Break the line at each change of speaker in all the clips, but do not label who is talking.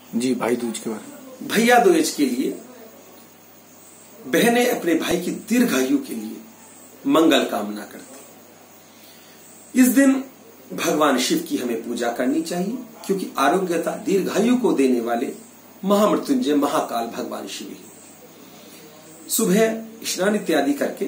जी, भाई दूज के बारे में।
भैया दूज के लिए बहनें अपने भाई की दीर्घायु के लिए मंगल कामना करती। इस दिन भगवान शिव की हमें पूजा करनी चाहिए, क्योंकि आरोग्यता दीर्घायु को देने वाले महामृत्युंजय महाकाल भगवान शिव ही। सुबह स्नान इत्यादि करके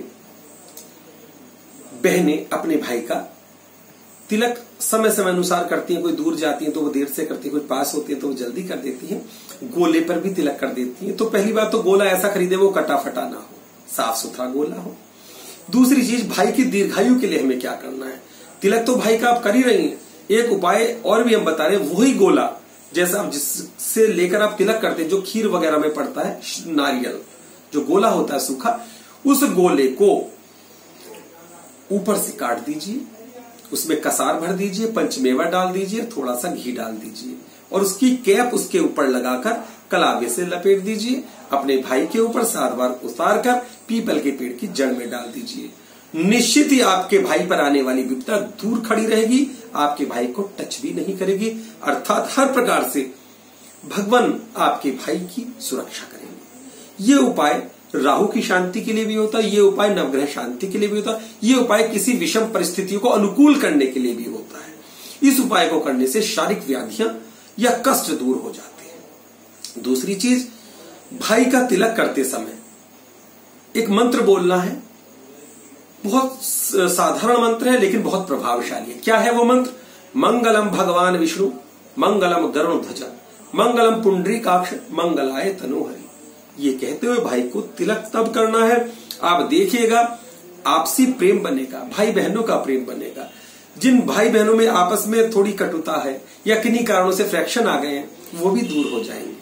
बहनें अपने भाई का तिलक समय समय अनुसार करती हैं। कोई दूर जाती हैं तो वो देर से करती है, कोई पास होती है तो वो जल्दी कर देती हैं। गोले पर भी तिलक कर देती हैं। तो पहली बात तो गोला ऐसा खरीदे वो कटा फटा ना हो, साफ सुथरा गोला हो। दूसरी चीज, भाई की दीर्घायु के लिए हमें क्या करना है। तिलक तो भाई का आप कर ही रही हैं, एक उपाय और भी हम बता रहे हैं, वही गोला जैसा आप जिससे लेकर आप तिलक करते हैं, जो खीर वगैरह में पड़ता है, नारियल जो गोला होता है सूखा, उस गोले को ऊपर से काट दीजिए, उसमें कसार भर दीजिए, पंचमेवा डाल दीजिए, थोड़ा सा घी डाल दीजिए और उसकी कैप उसके ऊपर लगाकर कलावे से लपेट दीजिए। अपने भाई के ऊपर 7 बार उतार कर पीपल के पेड़ की जड़ में डाल दीजिए। निश्चित ही आपके भाई पर आने वाली विपदा दूर खड़ी रहेगी, आपके भाई को टच भी नहीं करेगी। अर्थात हर प्रकार से भगवान आपके भाई की सुरक्षा करेंगे। ये उपाय राहु की शांति के लिए भी होता है, ये उपाय नवग्रह शांति के लिए भी होता है, ये उपाय किसी विषम परिस्थितियों को अनुकूल करने के लिए भी होता है। इस उपाय को करने से शारीरिक व्याधियां या कष्ट दूर हो जाते हैं। दूसरी चीज, भाई का तिलक करते समय एक मंत्र बोलना है। बहुत साधारण मंत्र है लेकिन बहुत प्रभावशाली है। क्या है वो मंत्र? मंगलम भगवान विष्णु, मंगलम गरुण ध्वज, मंगलम पुंडरीकाक्ष, मंगलाय तनोहरि। ये कहते हुए भाई को तिलक तब करना है, आप देखिएगा आपसी प्रेम बनेगा, भाई बहनों का प्रेम बनेगा। जिन भाई बहनों में आपस में थोड़ी कटुता है या किन्हीं कारणों से फ्रैक्शन आ गए हैं, वो भी दूर हो जाएंगे।